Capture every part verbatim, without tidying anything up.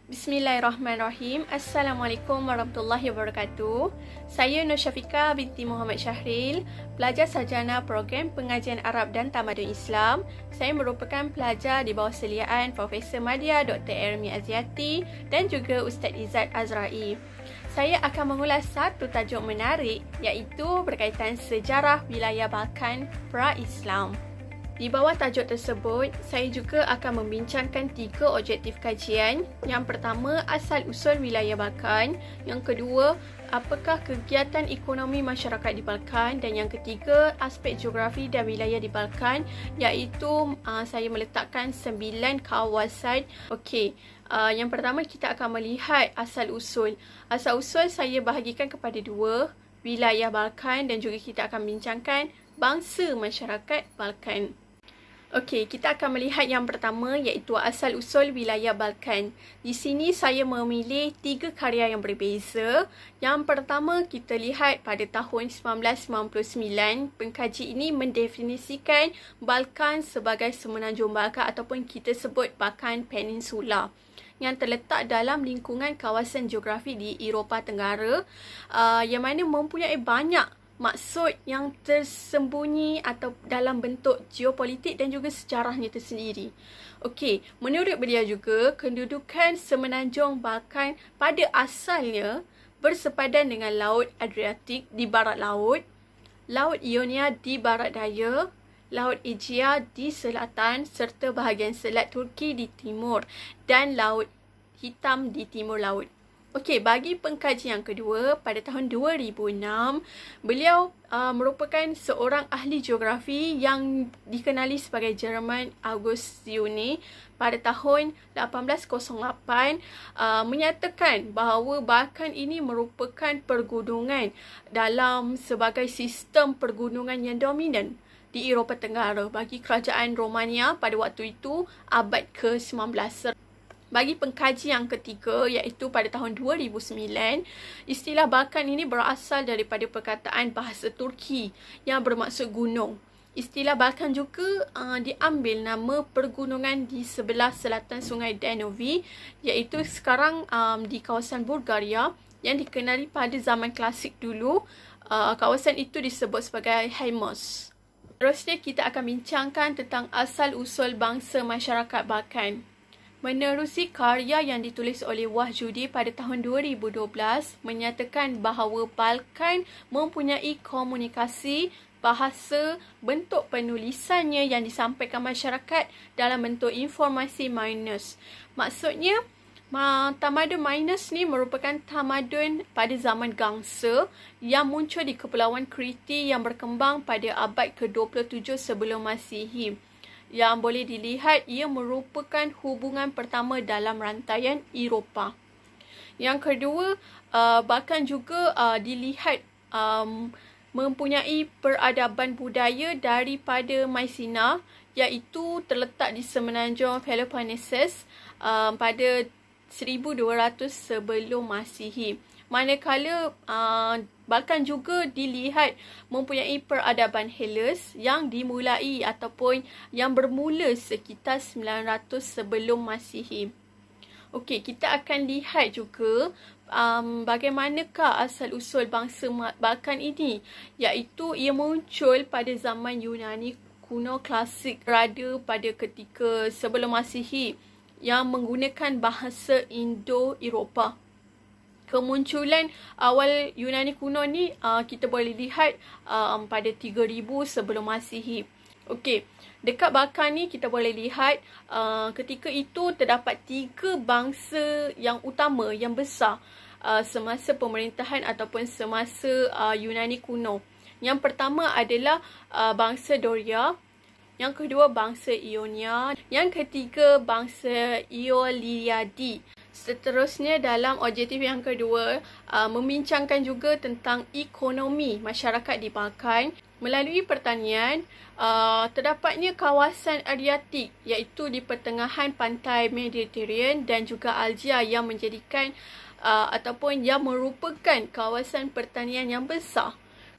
Bismillahirrahmanirrahim. Assalamualaikum warahmatullahi wabarakatuh. Saya Nur Syafiqah binti Muhammad Syahril, pelajar sarjana program Pengajian Arab dan Tamadun Islam. Saya merupakan pelajar di bawah seliaan Profesor Madya Doktor Ermi Aziati dan juga Ustaz Izzat Azrai. Saya akan mengulas satu tajuk menarik, iaitu berkaitan sejarah wilayah Balkan pra-Islam. Di bawah tajuk tersebut, saya juga akan membincangkan tiga objektif kajian. Yang pertama, asal-usul wilayah Balkan. Yang kedua, apakah kegiatan ekonomi masyarakat di Balkan. Dan yang ketiga, aspek geografi dan wilayah di Balkan, iaitu uh, saya meletakkan sembilan kawasan. Okey, uh, yang pertama kita akan melihat asal-usul. Asal-usul saya bahagikan kepada dua, wilayah Balkan, dan juga kita akan bincangkan bangsa masyarakat Balkan. Okey, kita akan melihat yang pertama, iaitu asal-usul wilayah Balkan. Di sini saya memilih tiga karya yang berbeza. Yang pertama, kita lihat pada tahun seribu sembilan ratus sembilan puluh sembilan, pengkaji ini mendefinisikan Balkan sebagai semenanjung Balkan ataupun kita sebut Balkan Peninsula, yang terletak dalam lingkungan kawasan geografi di Eropah Tenggara, uh, yang mana mempunyai banyak maksud yang tersembunyi atau dalam bentuk geopolitik dan juga sejarahnya tersendiri. Okey, menurut beliau juga, kedudukan semenanjung Balkan pada asalnya bersepadan dengan Laut Adriatik di barat laut, Laut Ionia di barat daya, Laut Aegea di selatan serta bahagian selat Turki di timur dan Laut Hitam di timur laut. Okey, bagi pengkaji yang kedua, pada tahun dua ribu enam, beliau uh, merupakan seorang ahli geografi yang dikenali sebagai Jerman August Zuni. Pada tahun lapan belas kosong lapan, uh, menyatakan bahawa Balkan ini merupakan pergunungan dalam sebagai sistem pergunungan yang dominan di Eropah Tenggara bagi kerajaan Romania pada waktu itu abad ke sembilan belas. Bagi pengkaji yang ketiga, iaitu pada tahun dua ribu sembilan, istilah Balkan ini berasal daripada perkataan bahasa Turki yang bermaksud gunung. Istilah Balkan juga uh, diambil nama pergunungan di sebelah selatan sungai Danube, iaitu sekarang um, di kawasan Bulgaria, yang dikenali pada zaman klasik dulu. Uh, kawasan itu disebut sebagai Haimos. Terusnya kita akan bincangkan tentang asal-usul bangsa masyarakat Balkan. Menerusi karya yang ditulis oleh Wahjudi pada tahun dua ribu dua belas, menyatakan bahawa Balkan mempunyai komunikasi, bahasa, bentuk penulisannya yang disampaikan masyarakat dalam bentuk informasi Minus. Maksudnya, tamadun Minus ni merupakan tamadun pada zaman Gangsa yang muncul di Kepulauan Kriti yang berkembang pada abad ke dua puluh tujuh sebelum Masihi. Yang boleh dilihat ia merupakan hubungan pertama dalam rantaian Eropah. Yang kedua, uh, bahkan juga uh, dilihat um, mempunyai peradaban budaya daripada Mycenae, iaitu terletak di semenanjung Peloponnesus um, pada seribu dua ratus sebelum Masihi. Manakala uh, Balkan juga dilihat mempunyai peradaban Hellas yang dimulai ataupun yang bermula sekitar sembilan ratus sebelum Masihi. Okey, kita akan lihat juga um, bagaimanakah asal-usul bangsa Balkan ini, iaitu ia muncul pada zaman Yunani kuno klasik rada pada ketika sebelum Masihi yang menggunakan bahasa Indo-Eropah. Kemunculan awal Yunani kuno ni uh, kita boleh lihat um, pada tiga ribu sebelum Masihi. Okey, dekat Balkan ni kita boleh lihat uh, ketika itu terdapat tiga bangsa yang utama, yang besar uh, semasa pemerintahan ataupun semasa uh, Yunani kuno. Yang pertama adalah uh, bangsa Doria, yang kedua bangsa Ionia, yang ketiga bangsa Ioliriadi. Seterusnya dalam objektif yang kedua, uh, membincangkan juga tentang ekonomi masyarakat di Balkan. Melalui pertanian, uh, terdapatnya kawasan Adriatik, iaitu di pertengahan pantai Mediterranean dan juga Algia yang menjadikan uh, ataupun yang merupakan kawasan pertanian yang besar.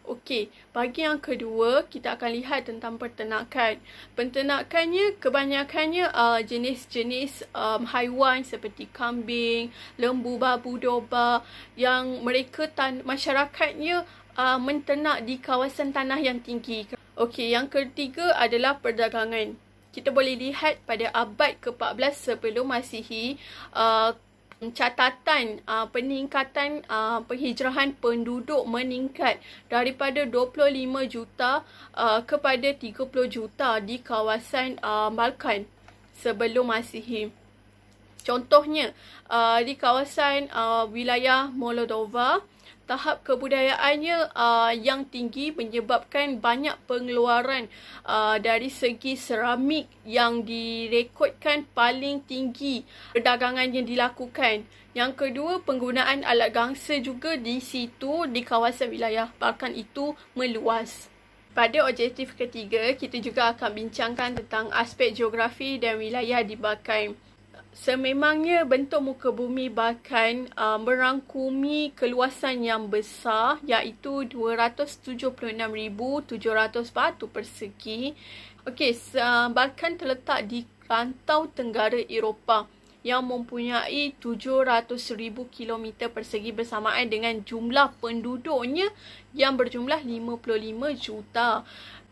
Okey, bagi yang kedua, kita akan lihat tentang peternakan. Peternakannya kebanyakannya uh, jenis-jenis um, haiwan seperti kambing, lembu, babu, domba yang mereka tan masyarakatnya uh, menternak di kawasan tanah yang tinggi. Okey, yang ketiga adalah perdagangan. Kita boleh lihat pada abad ke empat belas sebelum Masihi, uh, catatan uh, peningkatan uh, penghijrahan penduduk meningkat daripada dua puluh lima juta uh, kepada tiga puluh juta di kawasan uh, Balkan sebelum Masihi. Contohnya, uh, di kawasan uh, wilayah Moldova, tahap kebudayaannya uh, yang tinggi menyebabkan banyak pengeluaran uh, dari segi seramik yang direkodkan paling tinggi perdagangan yang dilakukan. Yang kedua, penggunaan alat gangsa juga di situ, di kawasan wilayah Balkan itu meluas. Pada objektif ketiga, kita juga akan bincangkan tentang aspek geografi dan wilayah di Balkan. Sememangnya bentuk muka bumi Balkan uh, merangkumi keluasan yang besar, iaitu dua ratus tujuh puluh enam ribu tujuh ratus batu persegi. Okey, uh, Balkan terletak di rantau tenggara Eropah yang mempunyai tujuh ratus ribu kilometer persegi bersamaan dengan jumlah penduduknya yang berjumlah lima puluh lima juta.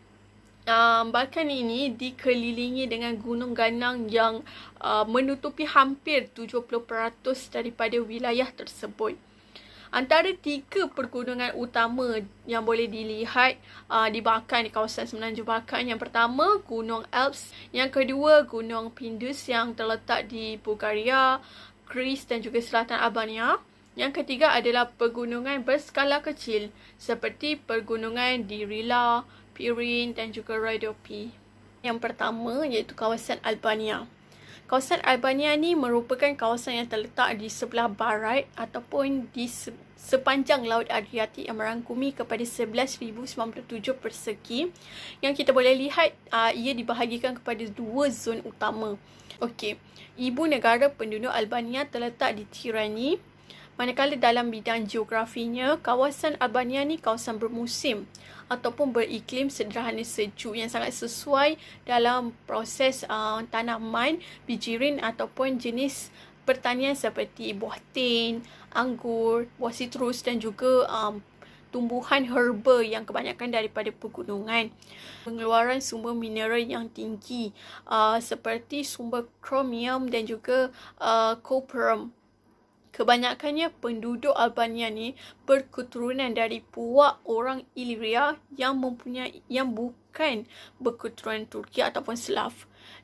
Um, Balkan ini dikelilingi dengan gunung ganang yang uh, menutupi hampir tujuh puluh peratus daripada wilayah tersebut. Antara tiga pergunungan utama yang boleh dilihat uh, di Balkan, di kawasan Semenanjung Balkan. Yang pertama, Gunung Alps. Yang kedua, Gunung Pindus yang terletak di Bulgaria, Greece dan juga selatan Albania. Yang ketiga adalah pegunungan berskala kecil seperti pergunungan di Rila, Pirin dan juga Rhodope. Yang pertama iaitu kawasan Albania. Kawasan Albania ni merupakan kawasan yang terletak di sebelah barat ataupun di se sepanjang Laut Adriatik yang merangkumi kepada sebelas ribu sembilan puluh tujuh persegi. Yang kita boleh lihat uh, ia dibahagikan kepada dua zon utama. Okey, ibu negara penduduk Albania terletak di Tirani. Manakala dalam bidang geografinya, kawasan Albania ni kawasan bermusim ataupun beriklim sederhana sejuk yang sangat sesuai dalam proses uh, tanaman, bijirin ataupun jenis pertanian seperti buah tin, anggur, buah sitrus dan juga um, tumbuhan herba yang kebanyakan daripada pegunungan. Pengeluaran sumber mineral yang tinggi uh, seperti sumber kromium dan juga uh, copperum. Kebanyakannya penduduk Albania ni berketurunan dari puak orang Illyria yang mempunyai yang bukan berketurunan Turki ataupun Slav.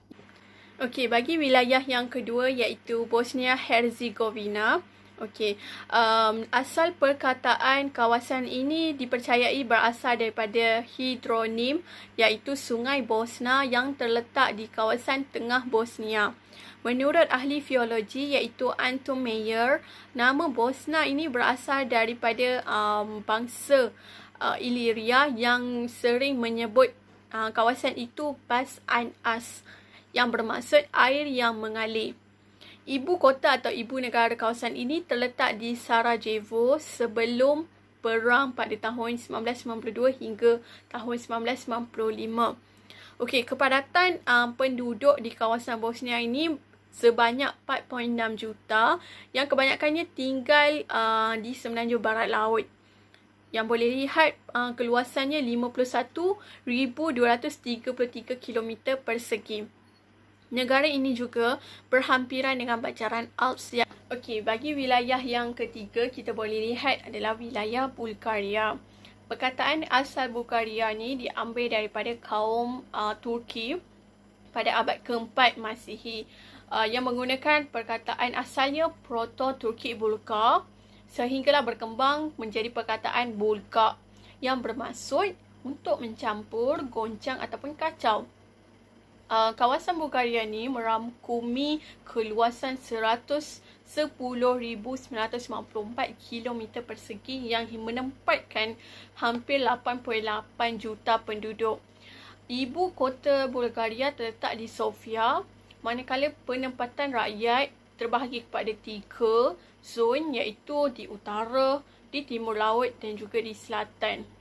Okey, bagi wilayah yang kedua iaitu Bosnia Herzegovina. Okey, um, asal perkataan kawasan ini dipercayai berasal daripada hidronim iaitu Sungai Bosna yang terletak di kawasan tengah Bosnia. Menurut ahli geologi iaitu Anton Meyer, nama Bosna ini berasal daripada um, bangsa uh, Illyria yang sering menyebut uh, kawasan itu Bas An As yang bermaksud air yang mengalir. Ibu kota atau ibu negara kawasan ini terletak di Sarajevo sebelum perang pada tahun seribu sembilan ratus sembilan puluh dua hingga tahun seribu sembilan ratus sembilan puluh lima. Okey, kepadatan um, penduduk di kawasan Bosnia ini sebanyak empat perpuluhan enam juta yang kebanyakannya tinggal uh, di semenanjung barat laut. Yang boleh lihat uh, keluasannya lima puluh satu ribu dua ratus tiga puluh tiga kilometer persegi. Negara ini juga berhampiran dengan banjaran Alps. Okey, bagi wilayah yang ketiga kita boleh lihat adalah wilayah Bulgaria. Perkataan asal Bulgaria ni diambil daripada kaum uh, Turki pada abad keempat Masihi uh, yang menggunakan perkataan asalnya Proto-Turki Bulgar sehinggalah berkembang menjadi perkataan Bulgar yang bermaksud untuk mencampur, goncang ataupun kacau. Uh, kawasan Bulgaria ni merangkumi keluasan seratus sepuluh ribu sembilan ratus sembilan puluh empat kilometer persegi yang menempatkan hampir lapan puluh lapan juta penduduk. Ibu kota Bulgaria terletak di Sofia, manakala penempatan rakyat terbahagi kepada tiga zon iaitu di utara, di timur laut dan juga di selatan.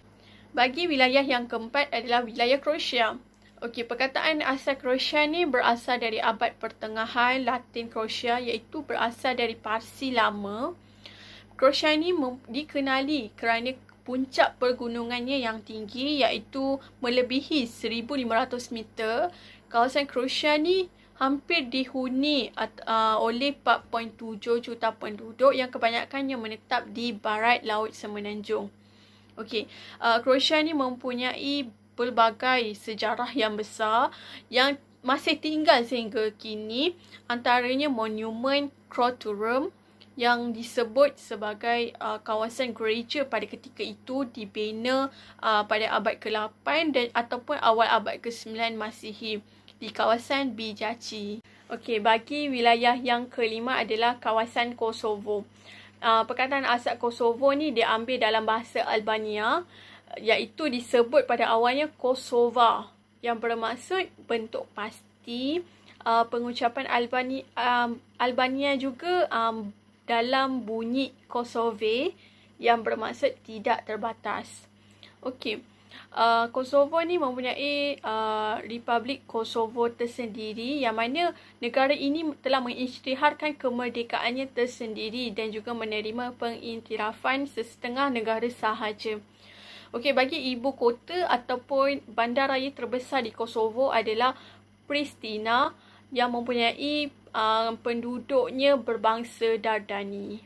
Bagi wilayah yang keempat adalah wilayah Croatia. Okey, perkataan asal Croatia ni berasal dari abad pertengahan Latin Croatia, iaitu berasal dari Parsi lama. Croatia ni dikenali kerana puncak pergunungannya yang tinggi, iaitu melebihi seribu lima ratus meter. Kawasan Croatia ni hampir dihuni uh, oleh empat perpuluhan tujuh juta penduduk yang kebanyakannya menetap di barat Laut Semenanjung. Okey, uh, Croatia ni mempunyai pelbagai sejarah yang besar yang masih tinggal sehingga kini, antaranya monumen Croaturum yang disebut sebagai uh, kawasan gereja pada ketika itu dibina uh, pada abad ke lapan dan ataupun awal abad ke sembilan Masihi di kawasan Bijaci. Okey, bagi wilayah yang kelima adalah kawasan Kosovo. Uh, perkataan asal Kosovo ni diambil dalam bahasa Albania, iaitu disebut pada awalnya Kosova yang bermaksud bentuk pasti. Uh, pengucapan Albani, um, Albania juga um, dalam bunyi Kosove yang bermaksud tidak terbatas. Okey, uh, Kosovo ni mempunyai uh, Republik Kosovo tersendiri, yang mana negara ini telah mengisytiharkan kemerdekaannya tersendiri dan juga menerima pengiktirafan sesetengah negara sahaja. Okey, bagi ibu kota ataupun bandaraya terbesar di Kosovo adalah Pristina yang mempunyai uh, penduduknya berbangsa Dardani.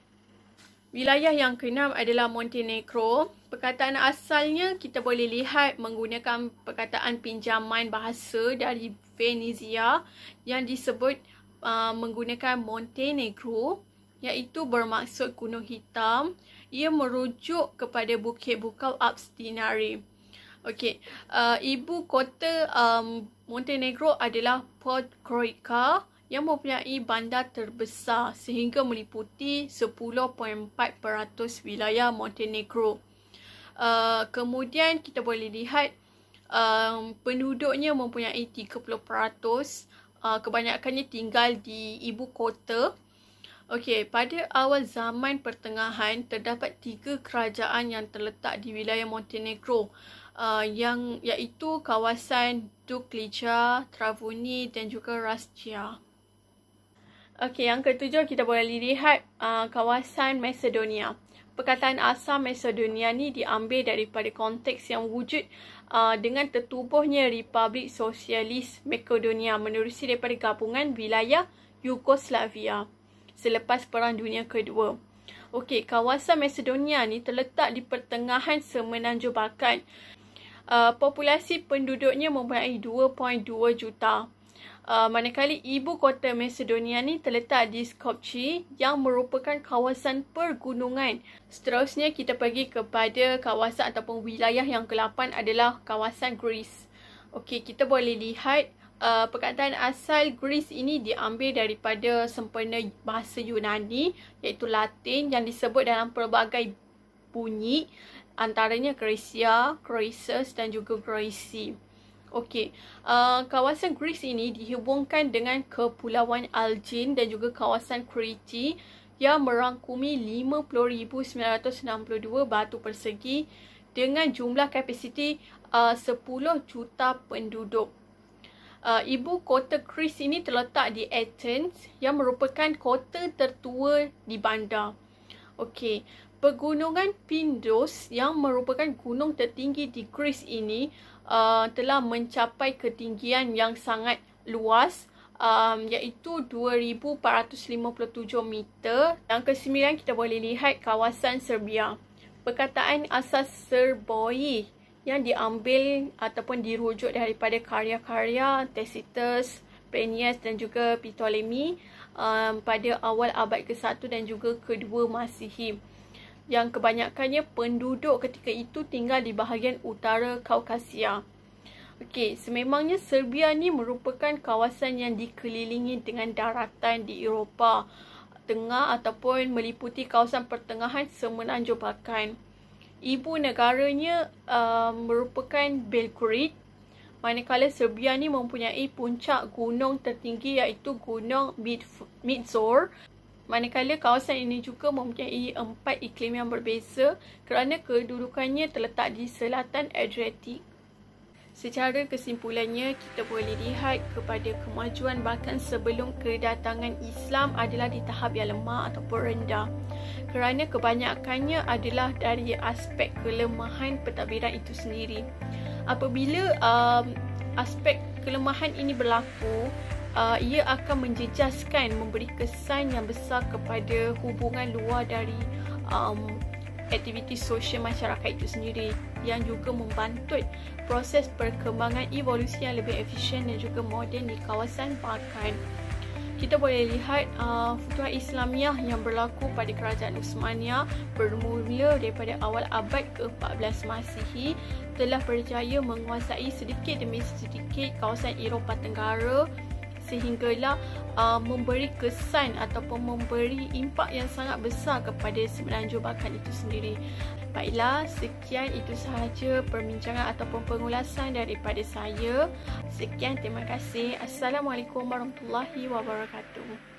Wilayah yang keenam adalah Montenegro. Perkataan asalnya kita boleh lihat menggunakan perkataan pinjaman bahasa dari Venezia yang disebut uh, menggunakan Montenegro, iaitu bermaksud Gunung Hitam. Ia merujuk kepada Bukit Bukau Apstinari. Okey, uh, ibu kota um, Montenegro adalah Podgorica yang mempunyai bandar terbesar sehingga meliputi sepuluh perpuluhan empat peratus wilayah Montenegro. Uh, kemudian kita boleh lihat um, penduduknya mempunyai tiga puluh peratus. Uh, kebanyakannya tinggal di ibu kota. Okey, pada awal zaman pertengahan terdapat tiga kerajaan yang terletak di wilayah Montenegro, uh, yang iaitu kawasan Duklja, Travuni dan juga Rascia. Okey, yang ketujuh kita boleh lihat uh, kawasan Macedonia. Perkataan asal Macedonia ni diambil daripada konteks yang wujud uh, dengan tertubuhnya Republik Sosialis Makedonia menerusi daripada gabungan wilayah Yugoslavia selepas Perang Dunia Kedua. Okey, kawasan Macedonia ni terletak di pertengahan Semenanjung Balkan. Uh, populasi penduduknya mempunyai dua perpuluhan dua juta. Uh, manakala ibu kota Macedonia ni terletak di Skopje yang merupakan kawasan pergunungan. Seterusnya kita pergi kepada kawasan ataupun wilayah yang kelapan adalah kawasan Greece. Okey, kita boleh lihat Uh, perkataan asal Greece ini diambil daripada sempena bahasa Yunani, iaitu Latin, yang disebut dalam pelbagai bunyi, antaranya Graecia, Croesus dan juga Graeci. Okey, uh, kawasan Greece ini dihubungkan dengan Kepulauan Aegean dan juga kawasan Kriti yang merangkumi lima puluh ribu sembilan ratus enam puluh dua batu persegi dengan jumlah kapasiti uh, sepuluh juta penduduk. Uh, ibu kota Greece ini terletak di Athens yang merupakan kota tertua di bandar. Okey, pegunungan Pindos yang merupakan gunung tertinggi di Greece ini uh, telah mencapai ketinggian yang sangat luas, um, iaitu dua ribu empat ratus lima puluh tujuh meter. Yang kesembilan kita boleh lihat kawasan Serbia. Perkataan asal Serboi yang diambil ataupun dirujuk daripada karya-karya Tacitus, Plinius dan juga Ptolemy um, pada awal abad ke satu dan juga kedua Masihi, yang kebanyakannya penduduk ketika itu tinggal di bahagian utara Kaukasia. Okey, sememangnya Serbia ni merupakan kawasan yang dikelilingi dengan daratan di Eropah Tengah ataupun meliputi kawasan pertengahan Semenanjung Balkan. Ibu negaranya uh, merupakan Belgrade, manakala Serbia ni mempunyai puncak gunung tertinggi iaitu Gunung Midzor. Manakala kawasan ini juga mempunyai empat iklim yang berbeza kerana kedudukannya terletak di selatan Adriatik. Secara kesimpulannya, kita boleh lihat kepada kemajuan bahkan sebelum kedatangan Islam adalah di tahap yang lemah ataupun rendah. Kerana kebanyakannya adalah dari aspek kelemahan pentadbiran itu sendiri. Apabila um, aspek kelemahan ini berlaku, uh, ia akan menjejaskan, memberi kesan yang besar kepada hubungan luar dari um, aktiviti sosial masyarakat itu sendiri, yang juga membantut proses perkembangan evolusi yang lebih efisien dan juga moden di kawasan Balkan. Kita boleh lihat uh, Futuhat Islamiah yang berlaku pada Kerajaan Uthmaniyah bermula daripada awal abad ke empat belas Masihi telah berjaya menguasai sedikit demi sedikit kawasan Eropah Tenggara, sehinggalah uh, memberi kesan ataupun memberi impak yang sangat besar kepada Semenanjung Balkan itu sendiri. Baiklah, sekian itu sahaja perbincangan ataupun pengulasan daripada saya. Sekian, terima kasih. Assalamualaikum warahmatullahi wabarakatuh.